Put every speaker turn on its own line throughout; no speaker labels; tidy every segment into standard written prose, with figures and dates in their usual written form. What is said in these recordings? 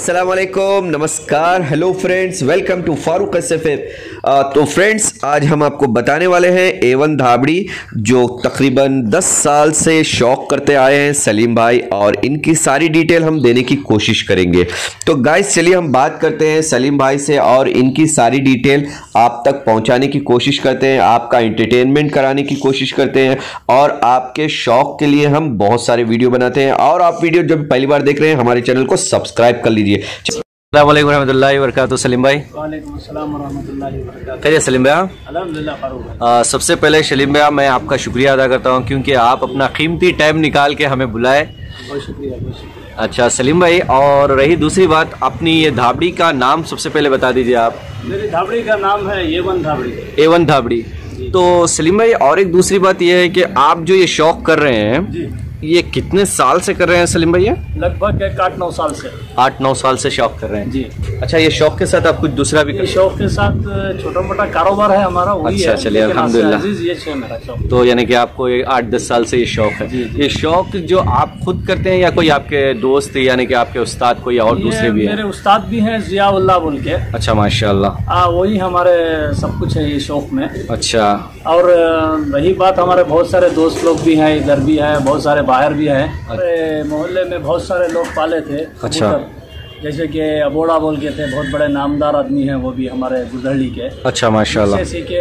अस्सलाम वालेकुम, नमस्कार, hello friends, welcome to Farooq SFF. तो फ्रेंड्स, आज हम आपको बताने वाले हैं A1 धाबड़ी जो तकरीबन 10 साल से शौक करते आए हैं सलीम भाई, और इनकी सारी डिटेल हम देने की कोशिश करेंगे। तो गाइस चलिए हम बात करते हैं सलीम भाई से और इनकी सारी डिटेल आप तक पहुंचाने की कोशिश करते हैं, आपका एंटरटेनमेंट कराने की कोशिश करते हैं और आपके शौक के लिए हम बहुत सारे वीडियो बनाते हैं। और आप वीडियो जब पहली बार देख रहे हैं हमारे चैनल को सब्सक्राइब कर लीजिए। अस्सलाम वालेकुम रहमतुल्लाहि व बरकातुहू। सलीम भाई,
वालेकुम अस्सलाम व रहमतुल्लाहि व बरकातुहू।
कैसे सलीम भैया?
अल्हम्दुलिल्लाह फारूक।
सबसे पहले सलीम भैया मैं आपका शुक्रिया अदा करता हूं क्योंकि आप अपना कीमती टाइम निकाल के हमें बुलाए।
बहुत शुक्रिया, बहुत शुक्रिया।
अच्छा सलीम भाई, और रही दूसरी बात, अपनी ये धाबड़ी का नाम सबसे पहले बता दीजिए आप।
मेरी धाबड़ी का नाम है A1 धाबड़ी।
A1 धाबड़ी। तो सलीम भाई, और एक दूसरी बात यह है कि आप जो ये शौक कर रहे हैं
जी,
ये कितने साल से कर रहे हैं सलीम भैया?
लगभग 8-9 साल से।
8-9 साल से शौक कर रहे हैं
जी।
अच्छा, ये शौक के साथ आप कुछ दूसरा भी
ये शौक के साथ छोटा मोटा कारोबार है हमारा, वही
अच्छा,
है।
चलिए अल्हम्दुलिल्लाह।
ये है मेरा शौक।
तो यानी कि आपको 8-10 साल से ये शौक है।
जी, जी।
ये शौक जो आप खुद करते हैं या कोई आपके दोस्त यानी कि आपके उस्ताद कोई और दूसरे भी
मेरे
हैं?
उस्ताद भी हैं, जियाउल्लाह बोल के।
अच्छा माशाल्लाह।
वही हमारे सब कुछ है ये शौक में।
अच्छा।
और रही बात, हमारे बहुत सारे दोस्त लोग भी हैं, इधर भी हैं, बहुत सारे बाहर भी हैं। मोहल्ले में बहुत सारे लोग पाले थे।
अच्छा।
जैसे कि अबोड़ा बोल के थे, बहुत बड़े नामदार आदमी हैं, वो भी हमारे गुजरली के।
अच्छा माशाल्लाह।
उनसे सीखे।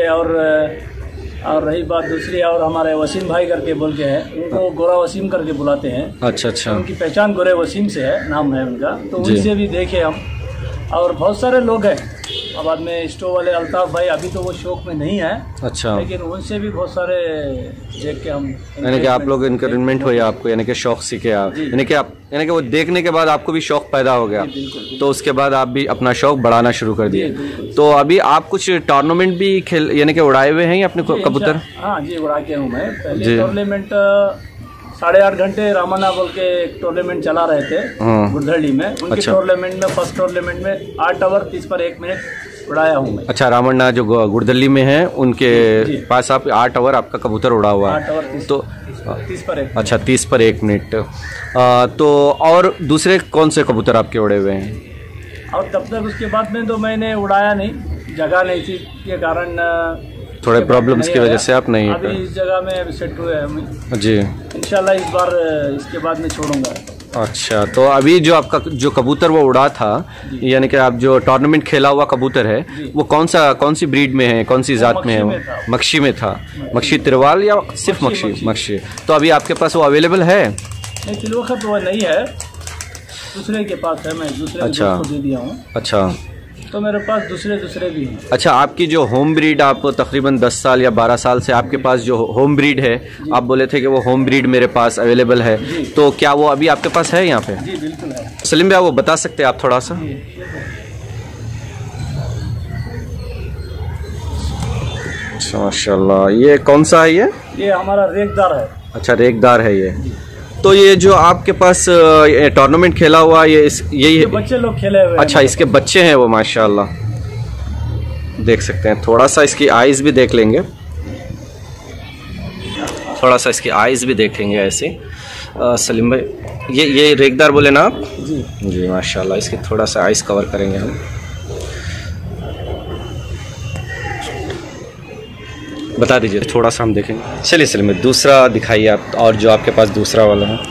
और रही बात दूसरी, और हमारे वसीम भाई करके बोल के हैं, उनको गोरा वसीम करके बुलाते हैं।
अच्छा अच्छा।
उनकी पहचान गोरे वसीम से है, नाम है उनका। तो
जी।
उनसे भी देखे हम, और बहुत सारे लोग हैं। अब बाद में स्टोव वाले अल्ताफ भाई, अभी तो वो शौक में नहीं है।
अच्छा।
लेकिन उनसे भी बहुत सारे देख के हम,
यानी कि आप लोग इनकरेजमेंट हुए आपको, यानी कि शौक सीखे आप, यानी कि वो देखने के बाद आपको भी शौक पैदा हो गया, तो उसके बाद आप भी अपना शौक बढ़ाना शुरू कर दिए। तो अभी आप कुछ टूर्नामेंट भी खेल यानी कि उड़ाए हुए हैं अपने कबूतर?
हाँ जी, उड़ा के हूँ मैं। पहले टूर्नामेंट 8.5 घंटे रामाना बोल के एक टूर्नामेंट चला रहे थे गुड़धड़ी में। उनके टूर्नामेंट में, फर्स्ट टूर्नामेंट में 8 ओवर 30 पर 1 मिनट उड़ाया हूँ मैं। अच्छा,
रामन्ना जो गुड़दली में है उनके पास आप 8 ओवर आपका कबूतर उड़ा हुआ है।
8 ओवर 30 पर 1।
अच्छा, 30 पर 1 मिनट। तो और दूसरे कौन से कबूतर आपके उड़े हुए हैं?
और तब तक उसके बाद में तो मैंने उड़ाया नहीं, जगह नहीं थी के कारण,
थोड़े प्रॉब्लम्स की वजह से आप नहीं।
अभी इस जगह में सेट हुए हैं
जी।
इंशाल्लाह इस बार, इसके बाद में छोड़ूंगा।
अच्छा, तो अभी जो आपका जो कबूतर वो उड़ा था, यानी कि आप जो टूर्नामेंट खेला हुआ कबूतर है, वो कौन सी ब्रीड में है, कौन सी जात में है? वो मक्षी में था। मक्षी तिरवाल या सिर्फ मक्षी? तो अभी आपके पास वो अवेलेबल है?
नहीं, फिलवक्त वो नहीं है, दूसरे के पास है। मैं दूसरे को दे दिया हूँ।
अच्छा,
तो मेरे पास दूसरे भी हैं।
अच्छा, आपकी जो होम ब्रीड, आप तकरीबन 10 साल या 12 साल से आपके पास जो होम ब्रीड है, आप बोले थे कि वो होम ब्रीड मेरे पास अवेलेबल है, तो क्या वो अभी आपके पास है यहाँ पे?
जी बिल्कुल है।
सलीम भैया, वो बता सकते हैं आप थोड़ा सा? अच्छा माशाल्लाह। ये कौन सा है? ये
हमारा रेगदार है।
अच्छा, रेगदार है ये। तो ये जो आपके पास टूर्नामेंट खेला हुआ, यही
बच्चे लोग खेले हुए हैं।
अच्छा, इसके बच्चे हैं वो माशाल्लाह, देख सकते हैं। थोड़ा सा इसकी आइज़ भी देख लेंगे, थोड़ा सा इसकी आइज़ भी देखेंगे ऐसे। सलीम भाई, ये रेगदार बोले ना आप?
जी
जी माशाल्लाह। इसकी थोड़ा सा आइज़ कवर करेंगे हम, बता दीजिए थोड़ा सा हम देखेंगे। चलिए सलीम भाई, दूसरा दिखाइए आप, और जो आपके पास दूसरा वाला है।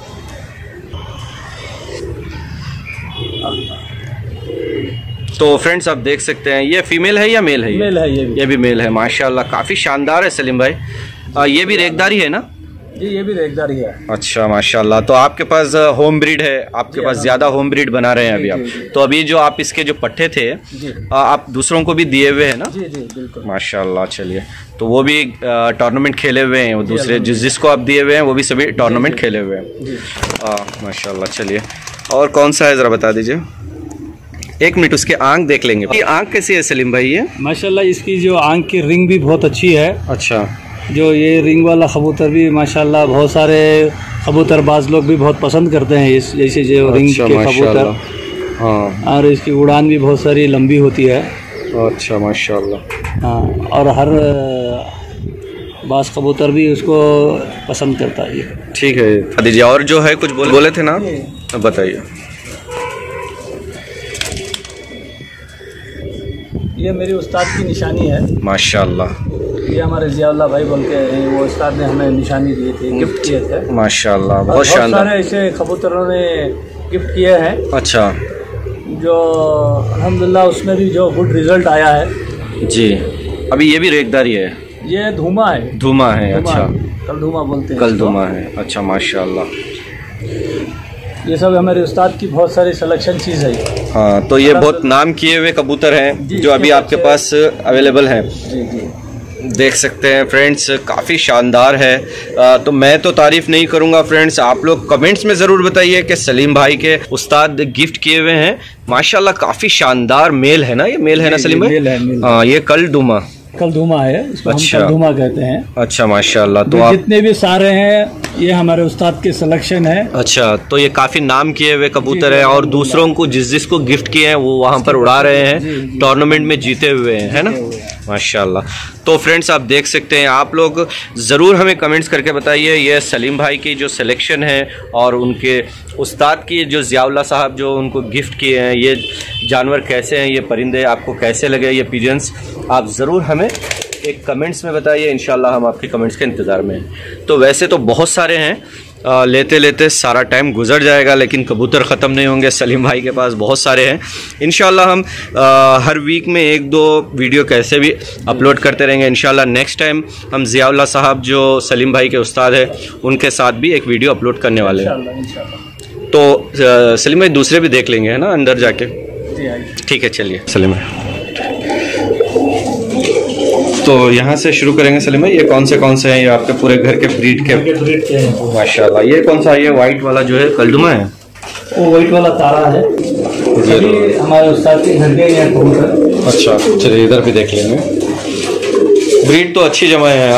तो फ्रेंड्स, आप देख सकते हैं, ये फीमेल है या मेल है?
मेल है। ये भी
मेल है माशाल्लाह, काफ़ी शानदार है सलीम भाई। ये भी रेगदार ही है ना?
जी, ये भी रेगदार ही है।
अच्छा माशाल्लाह। तो आपके पास होम ब्रीड है, आपके पास ज़्यादा होम ब्रीड बना रहे हैं अभी आप? तो अभी जो आप इसके जो पट्टे थे, आप दूसरों को भी दिए हुए हैं ना?
जी बिल्कुल
माशाल्लाह। चलिए, तो वो भी टूर्नामेंट खेले हुए हैं, वो दूसरे जिसको आप दिए हुए हैं वो भी सभी टूर्नामेंट खेले हुए हैं माशाल्लाह। चलिए, और कौन सा है ज़रा बता दीजिए। 1 मिनट, उसके आंख देख लेंगे। ये आंख कैसी है सलीम भाई? ये
माशाल्लाह, इसकी जो आंख की रिंग भी बहुत अच्छी है।
अच्छा।
जो ये रिंग वाला कबूतर भी माशाल्लाह, बहुत सारे कबूतरबाज लोग भी बहुत पसंद करते हैं इस जैसे जो रिंग के कबूतर। हाँ, और इसकी उड़ान भी बहुत सारी लंबी होती है।
अच्छा माशाल्लाह।
हाँ, और हर बास कबूतर भी उसको पसंद करता है।
ठीक है, दीजिए। और जो है कुछ बोले थे ना, बताइए।
ये मेरी उस्ताद की निशानी है
माशाल्लाह।
ये हमारे जियाउल्लाह भाई बोल के हैं, वो उस्ताद ने हमें निशानी दी थी, गिफ्ट किए थे
माशाल्लाह, बहुत शानदार।
सारे ऐसे कबूतरों ने गिफ्ट किए हैं। अच्छा, जो अल्हम्दुलिल्लाह उसमें भी जो गुड रिजल्ट आया है जी। अभी ये भी रेखदारी है, ये धूमा है। धूमा है, अच्छा, कल धूमा बोलते हैं, कल धूमा है, अच्छा माशाल्लाह। ये सब हमारे उस्ताद की बहुत सारी सिलेक्शन चीज़ है। हाँ, तो ये बहुत नाम किए हुए कबूतर हैं जो अभी आपके पास अवेलेबल हैं। जी जी, देख सकते हैं फ्रेंड्स, काफ़ी शानदार है। तो मैं तो तारीफ़ नहीं करूंगा फ्रेंड्स, आप लोग कमेंट्स में ज़रूर बताइए कि सलीम भाई के उस्ताद गिफ्ट किए हुए हैं माशाल्लाह, काफ़ी शानदार मेल है ना, ये मेल है ना सलीम भाई? हाँ, ये कल धूमा है, इसको अच्छा, हम कलधुमा कहते हैं। अच्छा माशाल्लाह। तो आप जितने भी सारे हैं ये हमारे उस्ताद के सिलेक्शन है। अच्छा, तो ये काफी नाम किए हुए कबूतर है और दूसरों को जिसको गिफ्ट किए हैं वो वहाँ पर उड़ा रहे हैं, टूर्नामेंट में जीते हुए हैं, है ना माशाल्लाह। तो फ्रेंड्स आप देख सकते हैं, आप लोग ज़रूर हमें कमेंट्स करके बताइए ये सलीम भाई की जो सिलेक्शन है और उनके उस्ताद की जो जियाउल्लाह साहब जो उनको गिफ्ट किए हैं, ये जानवर कैसे हैं, ये परिंदे आपको कैसे लगे, ये पिजन्स, आप ज़रूर हमें एक कमेंट्स में बताइए। इंशाल्लाह हम आपके कमेंट्स के इंतज़ार में हैं। तो वैसे तो बहुत सारे हैं, लेते लेते सारा टाइम गुजर जाएगा, लेकिन कबूतर ख़त्म नहीं होंगे, सलीम भाई के पास बहुत सारे हैं। इंशाल्लाह हम हर वीक में 1-2 वीडियो कैसे भी अपलोड करते रहेंगे। इंशाल्लाह नेक्स्ट टाइम हम जियाउल्लाह साहब जो सलीम भाई के उस्ताद हैं उनके साथ भी एक वीडियो अपलोड करने वाले हैं। तो सलीम भाई दूसरे भी देख लेंगे, है ना, अंदर जाके? ठीक है, चलिए सलीम भाई। तो यहाँ से शुरू करेंगे सलीम भाई, ये कौन से हैं? ये आपके पूरे घर के ब्रीड के हैं माशाल्लाह। ये कौन सा है? ये वाइट वाला जो है कलधुमा है, वो वाइट वाला तारा है, ये हमारे उस्ताद के घर के हैं। अच्छा, चलिए इधर भी देख लेंगे। ब्रीड तो अच्छी जमा है।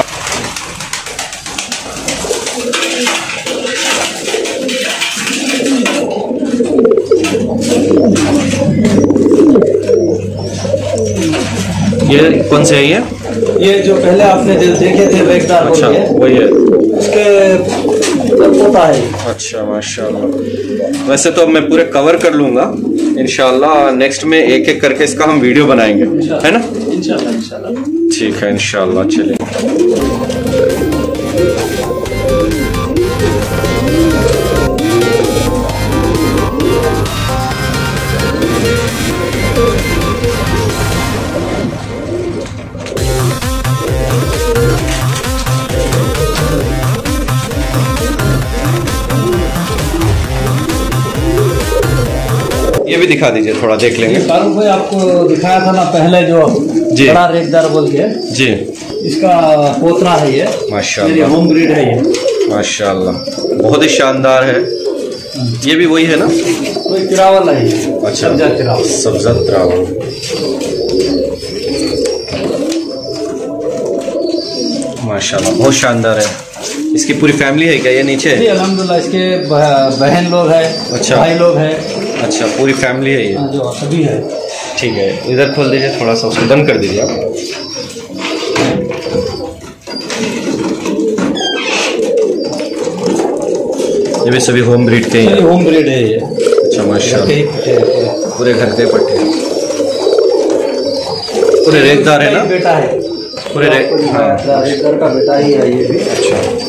ये कौन से है? ये जो पहले आपने जो देखे थे रेखदार, अच्छा वही है, उसके पोता है। अच्छा माशाल्लाह। वैसे तो अब मैं पूरे कवर कर लूंगा इंशाल्लाह, नेक्स्ट में एक एक करके इसका हम वीडियो बनाएंगे, है ना? इंशाल्लाह। ठीक है इंशाल्लाह, चलिए। ये भी दिखा दीजिए, थोड़ा देख लेंगे। फारूक भाई आपको दिखाया था ना पहले जो जी, बड़ा रेखदार बोल के जी, इसका पोतरा है ये माशाल्लाह, होम ब्रीड है ये माशाल्लाह, बहुत ही शानदार है। ये भी वही है ना? कोई तिरावल है। अच्छा, सब्जा तिरावल माशाल्लाह, बहुत शानदार है। इसकी पूरी फैमिली है क्या ये नीचे? जी अल्हम्दुलिल्लाह, इसके बहन लोग हैं, अच्छा भाई लोग हैं, अच्छा पूरी फैमिली है ये जो सभी है। ठीक है, इधर खोल दीजिए, थोड़ा सा उसको बंद कर दीजिए आप। ये भी सभी होम ब्रीड के हैं? होम ब्रीड है ये। अच्छा माशाल्लाह, पूरे घर के पट्टे, पूरे रेखदार है ना? बेटा है पूरे रेखदार का बेटा ही है ये भी। अच्छा,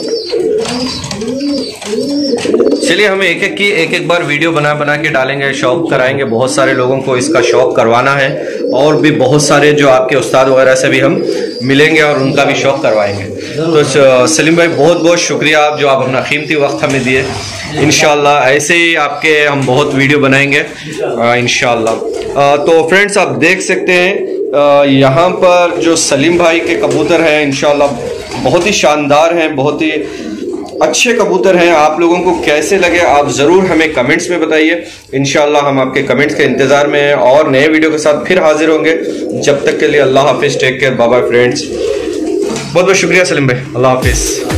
चलिए हमें एक एक बार वीडियो बना के डालेंगे, शौक कराएंगे, बहुत सारे लोगों को इसका शौक करवाना है और भी बहुत सारे जो आपके उस्ताद वगैरह से भी हम मिलेंगे और उनका भी शौक करवाएंगे। तो सलीम भाई बहुत बहुत शुक्रिया आप जो आप अपना कीमती वक्त हमें दिए। इंशाल्लाह ऐसे ही आपके हम बहुत वीडियो बनाएंगे इंशाल्लाह। तो फ्रेंड्स आप देख सकते हैं यहाँ पर जो सलीम भाई के कबूतर हैं इंशाल्लाह बहुत ही शानदार हैं, बहुत ही अच्छे कबूतर हैं। आप लोगों को कैसे लगे आप ज़रूर हमें कमेंट्स में बताइए। इंशाल्लाह हम आपके कमेंट्स के इंतज़ार में हैं और नए वीडियो के साथ फिर हाजिर होंगे। जब तक के लिए अल्लाह हाफिज़, take care, bye bye friends. बहुत बहुत शुक्रिया सलीम भाई, अल्लाह हाफिज़।